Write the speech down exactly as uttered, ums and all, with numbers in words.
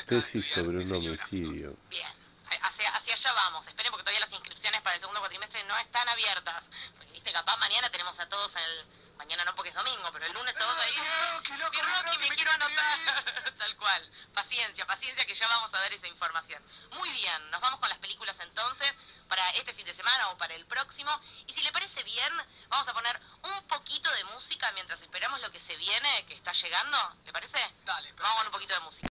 tesis sobre un homicidio. Bien, hacia, hacia allá vamos. Esperen porque todavía las inscripciones para el segundo cuatrimestre no están abiertas. Porque, viste, capaz mañana tenemos a todos en el... Mañana no porque es domingo, pero el lunes todos ahí... Rocky, loco, Mi Rocky, me me quiero quiero anotar. Tal cual. Paciencia, paciencia que ya vamos a dar esa información. Muy bien, nos vamos con las películas entonces para este fin de semana o para el próximo. Y si le parece bien, vamos a poner un poquito de música mientras esperamos lo que se viene, que está llegando. ¿Le parece? Dale, Vamos con un poquito de música.